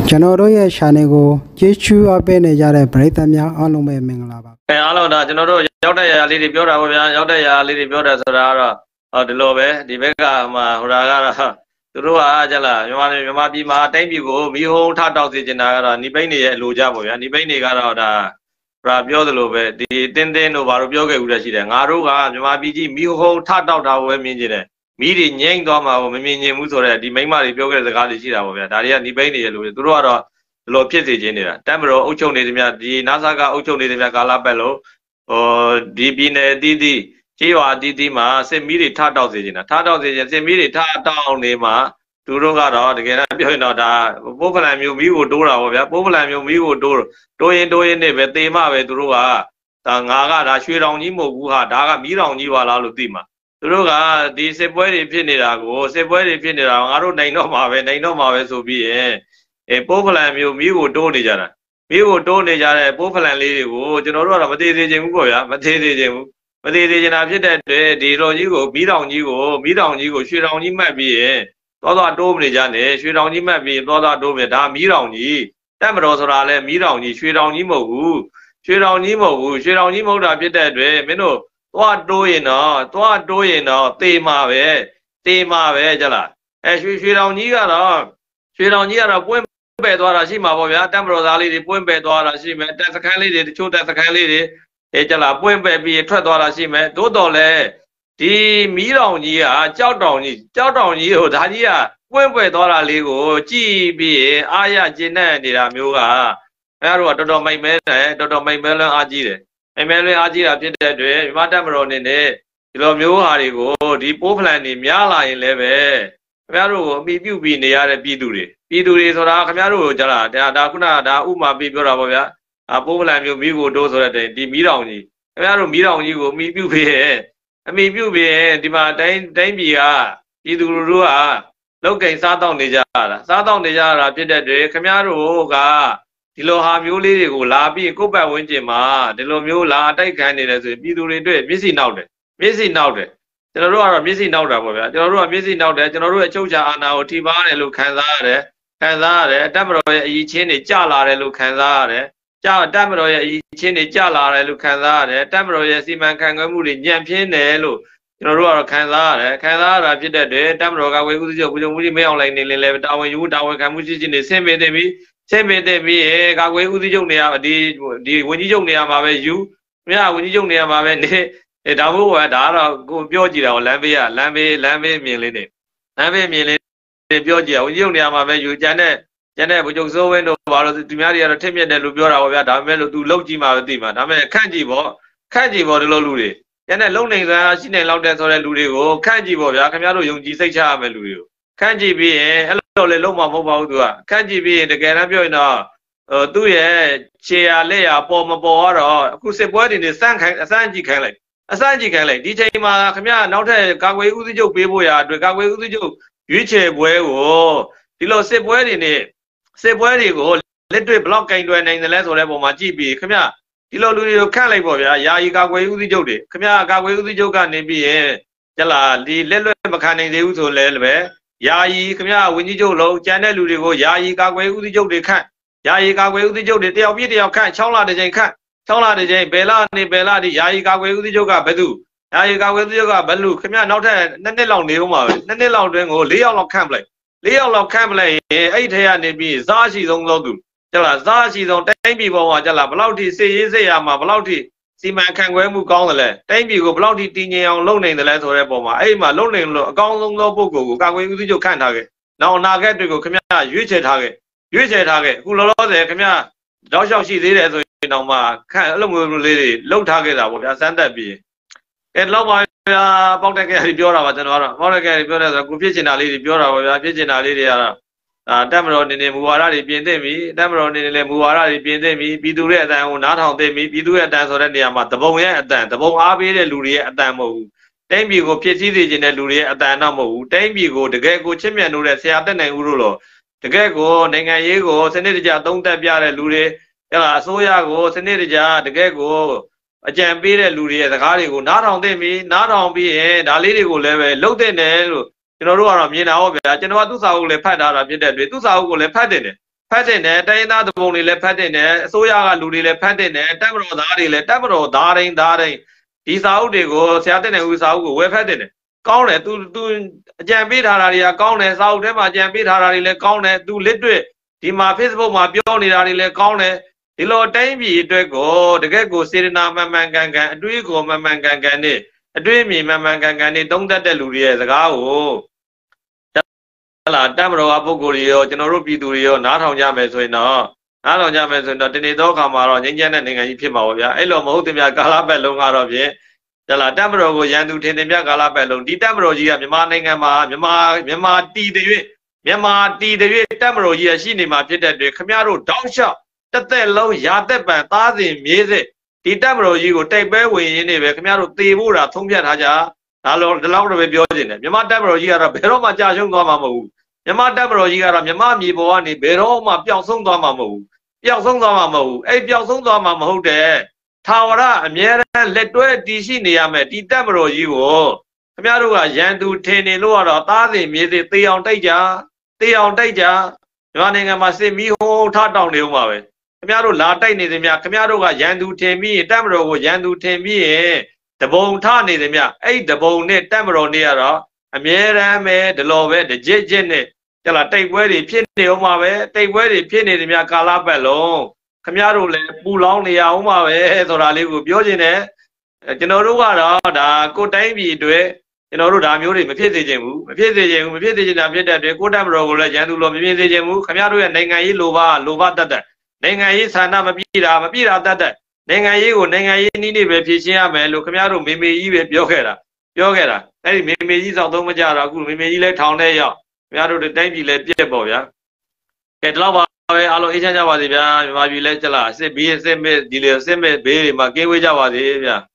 ကျွန်တော်တို့ရဲ့ channel ကိုကြည့်ရှုအပ်ပေးနေကြတဲ့ပရိသတ်များအားလုံးပဲမင်္ဂလာပါအားလုံးဒါကျွန်တော်တို့ရောက်တဲ့ຢာလေးတွေပြောတာပေါ့ဗျာရောက်တဲ့ຢာလေးတွေပြောတယ်ဆိုတာကတော့ဒီလိုပဲဒီဘက်ကဟိုဒါကတော့သူတို့ကကြလားမြန်မာပြည်မှာတိုင်းပြည်ကိုမီးဟုံးထတောက်စေချင်တာကတော့နိပိန်းတွေရဲ့အလိုကြပေါ့ဗျာနိပိန်းတွေကတော့ဒါပြောသလိုပဲဒီတင်းတို့ဘာလို့ပြောခဲ့ဦးတဲ့ရှိတယ်ငါတို့ကမြန်မာပြည်ကြီးမီးဟုံးထတောက်တာကိုပဲမြင်ကြတယ်မီးတွေငြိမ့်သွားမှာကိုမမြင်ချင်ဘူးဆိုတော့ဒီမိန်းမတွေပြောခဲ့တဲ့စကားတွေရှိတာပေါ့ဗျာဒါတွေကနိပိန်းတွေရဲ့လို့သူတို့ကတော့ဒီလိုဖြစ်စေခြင်းနေတာတက်မတော်အုပ်ချုပ်နေသည်များဒီနာဆာကအုပ်ချုပ်နေသည်များကာလပတ်လို့ဒီပြည်နယ်အသီးသီးကျေးရွာအသီးသီးမှာစစ်မီးတွေထတောက်စေခြင်းထတောက်စေခြင်းစစ်မီးတွေထတောက်နေမှာသူတို့ကတော့တကယ်တော့ပြောရင်တော့ဒါပိုးဖလန်မျိုးမီးကိုတိုးတာပေါ့ဗျာပိုးဖလန်မျိုးမီးကိုတိုးရင်နဲ့ပဲတေမပဲသူတို့ကဒါငါကဒါရွှေတောင်ကြီးမဟုတ်ဘူးဟာဒါကမီးတောင်ကြီးပါလားလို့သိမှာသူတို့ကဒီစစ်ပွဲတွေဖြစ်နေတာကိုစစ်ပွဲတွေဖြစ်နေတာငါတို့နိုင်တော့မှာပဲဆိုပြီးရင်ပိုးဖလန်မျိုးမီးကိုတိုးနေကြတာမီးကိုတိုးနေကြတဲ့ပိုးဖလန်လေးတွေကိုကျွန်တော်တို့ကတော့မသေးသေးချင်ဘူးပေါ့ဗျာမသေးသေးချင်တာဖြစ်တဲ့အတွက်ဒီတော်ကြီးကိုမီးတောင်ကြီးကိုရွှေတောင်ကြီးမှတ်ပြီးရင်သွားတိုးနေကြတယ်ရွှေတောင်ကြီးမှတ်ပြီးသွားတိုးပြီဒါမီးတောင်ကြီးတက်မတော်ဆိုတာလဲမီးတောင်ကြီးရွှေတောင်ကြီးမဟုတ်ဘူးရွှေတောင်ကြီးမဟုတ်တာဖြစ်တဲ့အတွက်မင်းတို့သွားတိုးရင်တော့တေမှာပဲကြလားရွှေတောင်ကြီးကတော့ပွင့်ပယ်သွားတာရှိမှာပေါ့ဗျာတက်မတော်သားလေးတွေပွင့်ပယ်သွားတာရှိမယ်တက်စခန်းလေးတွေတချို့တက်စခန်းလေးတွေကြလားပွင့်ပယ်ပြီးထွက်သွားတာရှိမယ်သို့တော်လဲဒီမီးတောင်ကြီးကကြောက်တောင်ကြီးကိုဒါကြီးကပွင့်ပယ်သွားတာလေးကိုကြည့်ပြီးအားရကျဉ်းနေတာမျိုးကအဲဒါတော့တော်တော်မိုက်မဲတယ်တော်တော်မိုက်မဲလွန်းအားကြီးတယ်မိုက်မဲလွန်းအားကြီးတာဖြစ်တဲ့အတွက်မြန်မာတက်မတော်နေနဲ့ဒီလိုမျိုးဟာတွေကိုဒီပိုးဖလန်တွေများလာရင်လည်းပဲခင်ဗျားတို့ကိုအမိပြုပြီးနေရတဲ့ပြည်သူတွေဆိုတာခင်ဗျားတို့ကြလားဒါခုနဒါဥမာပြီးပြောတာပေါ့ဗျာပိုးဖလန်မျိုးမီးကိုတိုးဆိုတဲ့ဒီမီးတောင်ကြီးခင်ဗျားတို့မီးတောင်ကြီးကိုအမိပြုပြီးဒီမှာတိုင်းပြည်ကပြည်သူလူထုကလောက်ကင်စားတောက်နေကြတာဖြစ်တဲ့တွေခင်ဗျားတို့ကဒီလိုဟာမျိုးလေးတွေကိုလာပြီးကိုယ့်ဘက်ဝန်းကျင်မှာဒီလိုမျိုးလာအတိုက်ခံနေတယ်ဆိုရင်ပြည်သူတွေအတွက်မျက်စိနောက်တယ်ကျွန်တော်တို့ကတော့မျက်စိနောက်တာပေါ့ဗျာကျွန်တော်တို့ကမျက်စိနောက်တယ်ကျွန်တော်တို့ရဲ့အချုပ်ချာအာဏာကိုထိပါရတယ်လို့ခံစားရတယ်တပ်မတော်ရဲ့အရေးချင်းတွေကြလာတယ်လို့ခံစားရတယ်တပ်မတော်ရဲ့အရေးချင်းတွေကြလာတယ်လို့ခံစားရတယ်တပ်မတော်ရဲ့စီမံခန့်ခွဲမှုတွေညံ့ဖျင်းတယ်လို့ကျွန်တော်တို့ကတော့ခံစားရတာဖြစ်တဲ့အတွက်တပ်မတော်ကဝေဦးစီးချုပ်ဗိုလ်ချုပ်မှုကြီးမင်းအောင်လှိုင်နေလည်းတာဝန်ယူတာဝန်ခံမှုရှိနေဆင်းပေးတဲ့ပြီးကာကွယ်ဦးစီးချုပ်နေရာဒီဝန်ကြီးချုပ်နေရာမှာပဲယူမြတ်ဝန်ကြီးချုပ်နေရာမှာပဲနေဒါမို့ဒါကတော့ကိုပြောကြည့်တာကိုလမ်းဘေးမြင်လေးနေပြောကြည့်ဝန်ကြီးချုပ်နေရာမှာပဲယူကျန်တဲ့ဗိုလ်ချုပ်စိုးဝင်းတို့ဘာလို့သူများတွေကတော့ထက်မြက်တယ်လို့ပြောတာပေါ့ဗျာဒါပေမဲ့လို့ तू လောက်ကြည့်မှာပဲသိမှာဒါပေမဲ့ခန့်ကြည့်ပေါ့ဒီလိုလူတွေကျန်တဲ့လုံနေစွာရှိနေလောက်တဲ့ဆိုတဲ့လူတွေကိုခန့်ကြည့်ပေါ့ဗျာခင်ဗျားတို့ယုံကြည်စိတ်ချရမယ်လူတွေကိုခန့်ကြည့်ပြီးရင်အဲ့လိုလေလုံးမမဟုတ်ပါဘူး तू ကခန့်ကြည့်ပြီးရင်တကယ်တမ်းပြောရင်တော့သူ့ရဲ့ခြေရလက်ရပေါ်မပေါ်တော့အခုစစ်ပွဲတွေနဲ့အစမ်းကြည့်ခိုင်းလိုက်ဒီချိန်မှာခင်ဗျားနောက်ထပ်ကာကွယ်ဦးစီးချုပ်ပေးဖို့ရအတွက်ကာကွယ်ဦးစီးချုပ်ရွေးချယ်ပွဲကိုဒီလိုစစ်ပွဲတွေကိုလက်တွေ့ဘလော့ကင်တွယ်နိုင်တယ်လဲဆိုတဲ့ပုံမှာကြည့်ပြီးခင်ဗျာဒီလိုလူတွေကိုခန့်လိုက်ပေါ့ဗျာယာယီကာကွယ်ဦးစီးချုပ်တွေခင်ဗျာကာကွယ်ဦးစီးချုပ်ကနေပြီးရင်ကြလားဒီလက်လွတ်မခံနိုင်သေးဘူးဆိုလဲပဲယာယီခင်ဗျာဝန်ကြီးချုပ်လုံးကျန်တဲ့လူတွေကိုယာယီကာကွယ်ဦးစီးချုပ်တွေခန့်ယာယီကာကွယ်ဦးစီးချုပ်တွေတယောက်ပြည့်တယောက်ခန့်6လတစ်ချိန်ခန့်6လတစ်ချိန်ဘယ်လာဒီယာယီကာကွယ်ဦးစီးချုပ်ကဘယ်သူယာယီကာကွယ်ဦးစီးချုပ်ကဘယ်လူခင်ဗျာနောက်ထပ်2နှစ်လောက်နေဦးမှာပဲ2နှစ်လောက်တွင်းကို4ယောက်လောက်ခန့်ပလိုက်ရင်အဲ့ထဲကနေပြီးစားရှိဆုံးသောသူကြလားစားရှိဆုံးတိုင်းပြည်ပေါ်မှာကြလားဘလောက်ထိစစ်ရေးစစ်ရမှာဘလောက်ထိစီမံခန့်ခွဲမှုကောင်းတယ်လဲတိုင်းပြည်ကိုဘလောက်ထိတည်ငြိမ်အောင်လုပ်နိုင်တယ်လဲဆိုတဲ့ပုံမှာအဲ့မှာလုပ်နိုင်လို့အကောင်းဆုံးသောပုဂ္ဂိုလ်ကိုကာကွယ်ဦးစီးချုပ်ခန့်ထားခဲ့နောက်အနာဂတ်တွေကိုခင်ဗျာရွေးချယ်ထားခဲ့အခုလောလောဆယ်ခင်ဗျာတောက်လျှောက်ရှိသေးတယ်ဆိုရင်တော့မှခန့်အဲ့လိုမျိုးလေးတွေလှုပ်ထားခဲ့တာပေါ့ဗျာစမ်းသက်ပြီးလောက်ပါဗျာပေါက်တက်ကယ်ပြောတာပါကျွန်တော်ကတော့ပေါက်တက်ကယ်ပြောတယ်ဆိုတော့ကိုဖြစ်ချင်တာလေးတွေပြောတာပါဗျာဖြစ်ချင်တာလေးတွေကတော့တက်မတော်နေမူဝါဒတွေပြင်သင့်ပြီတက်မတော်နေလည်းမူဝါဒတွေပြင်သင့်ပြီပြည်သူရဲ့အတန်ကိုနားထောင်သင့်ပြီပြည်သူရဲ့အတန်ဆိုတဲ့နေရာမှာတပုံရဲ့အတန်တပုံအားပေးတဲ့လူတွေရဲ့အတန်မဟုတ်ဘူးတိုင်းပြည်ကိုဖြစ်စည်းစေခြင်းတဲ့လူတွေရဲ့အတန်တော့မဟုတ်ဘူးတိုင်းပြည်ကိုတကယ်ကိုချစ်မြတ်လို့တဲ့ဆရာတက်နိုင်ဦးလို့တော့တကယ်ကိုနိုင်ငံရေးကိုစနစ်တကျသုံးသပ်ပြတဲ့လူတွေအစိုးရကိုစနစ်တကျတကယ်ကိုအကြံပေးတဲ့လူတွေရဲ့စကားတွေကိုနားထောင်သင့်ပြီနားထောင်ပြီးရင်ဒါလေးတွေကိုလည်းပဲလှုပ်တဲ့နယ်လို့ကျွန်တော်တို့ကတော့မြင်တာဟုတ်ဗျာကျွန်တော်ကသူ့စာအုပ်လည်းဖတ်ထားတာဖြစ်တဲ့အတွက်သူ့စာအုပ်ကိုလည်းဖတ်တင်တယ်ဖတ်တဲ့နဲ့တိုင်းသားတပုံတွေလည်းဖတ်တဲ့နဲ့အစိုးရကလူတွေလည်းဖတ်တဲ့နဲ့တပ်မတော်သားတွေလည်းတပ်မတော်သားတိုင်းဒီစာအုပ်တွေကိုဆရာတဲ့နဲ့ဦးစာအုပ်ကိုဝယ်ဖတ်တဲ့နဲ့ကောင်းတယ်သူအကြံပေးထားတာတွေကကောင်းတယ်စာအုပ်ထဲမှာအကြံပေးထားတာတွေလည်းကောင်းတယ်သူလက်တွေ့ဒီမှာ Facebook မှာပြောနေတာတွေလည်းကောင်းတယ်ဒီလိုတိုင်းပြည်အတွက်ကိုတကယ့်ကိုစေတနာမှန်မှန်ကန်ကန်အတွေးကိုမှန်မှန်ကန်ကန်နဲ့အတွေးအမြင်မှန်မှန်ကန်ကန်နဲ့တုံးတတ်တဲ့လူတွေရဲ့စကားကိုဟလာတပ်မတော်ကပုဂ္ဂိုလ်တွေရောကျွန်တော်တို့ပြည်သူတွေရောနားထောင်ကြမယ်ဆိုရင်တော့တနေ့သောအခါမှာတော့ငြိမ်းချမ်းတဲ့နိုင်ငံကြီးဖြစ်မှာပါဗျာအဲ့လိုမဟုတ်သမျှကာလပတ်လုံးကတော့ဖြင့်ဟလာတပ်မတော်ကိုရန်သူထင်သမျှကာလပတ်လုံးဒီတပ်မတော်ကြီးကမြန်မာနိုင်ငံမှာမြန်မာတီတဲ့၍တပ်မတော်ကြီးရရှိနေမှာဖြစ်တဲ့အတွက်ခမရတို့တောက်လျှောက်တစ်သက်လုံးရာသက်ပံသားစဉ်မြေးစစ်ဒီတပ်မတော်ကြီးကိုတိုက်ပွဲဝင်ရင်းနေပဲခမရတို့သေဖို့တာသုံးဖြတ်ထားကြဒါတော့ဒီလောက်တော့ပဲပြောနေတယ်မြန်မာတပ်မတော်ကြီးကတော့ဘယ်တော့မှကြာရှုံးသွားမှာမဟုတ်ဘူးမြန်မာတပ်မတော်ကြီးကတော့မြန်မာမြေပေါ်ကနေဘယ်တော့မှပျောက်ဆုံးသွားမှာမဟုတ်ဘူးအဲ့ပျောက်ဆုံးသွားမှာမဟုတ်တဲ့ထာဝရအမြဲတမ်းလက်တွဲတည်ရှိနေရမယ်ဒီတပ်မတော်ကြီးကိုခမရတို့ကရန်သူထင်နေလို့ကတော့သားစဉ်မြေးစစ်သေအောင်တိုက်ကြမြန်မာနိုင်ငံမှာစစ်မီးဟိုးထတောင်နေဦးမှာပဲခမရတို့လာတိုက်နေတယ်မြခမရတို့ကရန်သူထင်ပြီးရင်တပ်မတော်ကိုရန်သူထင်ပြီးရင်တပုံထနေတယ်မြအဲ့တပုံနဲ့တပ်မတော်နဲ့ကတော့အမြဲတမ်းပဲဒီလိုပဲတကြစ်နဲ့ကြလားတိုက်ပွဲတွေဖြစ်နေဦးမှာပဲတိုက်ပွဲတွေဖြစ်နေတယ်မြကာလပတ်လုံးခမရတို့လည်းပူလောင်းနေရဦးမှာပဲဆိုတာလေးကိုပြောခြင်းနဲ့ကျွန်တော်တို့ကတော့ဒါကိုတိုင်းပြည်အတွက်ကျွန်တော်တို့ဒါမျိုးတွေမဖြစ်စေချင်ဘူးမဖြစ်စေချင်တာဖြစ်တဲ့အတွက်ကိုတပ်မတော်ကိုလည်းရန်သူလိုမဖြစ်စေချင်ဘူးခမရတို့ရဲ့နိုင်ငံရေးလိုဘတတ်နိုင်ငံရေးဆန္ဒမပြည့်တာတတ်နိုင်ငံရေးကိုနိုင်ငံရေးနည်းနဲ့ပဲဖြည့်ရှင်းရမယ်လို့ခမရတို့မေကြီးပဲပြောခဲ့တာအဲ့ဒီမေကြီးစောက်သုံးမကြတော့အခုမေကြီးလည်းထောင်ထဲရောက်ခမရတို့တိုင်းပြည်လည်းပြည့်ပေါ့ဗျာကဲဒီလောက်ပါပဲအားလုံးအေးချမ်းကြပါစေဗျာမြန်မာပြည်လည်းကြလားစစ်ဘေးစစ်မဲ့ဒီလေစစ်မဲ့ဘေးတွေမှာကင်းဝေးကြပါစေဗျာ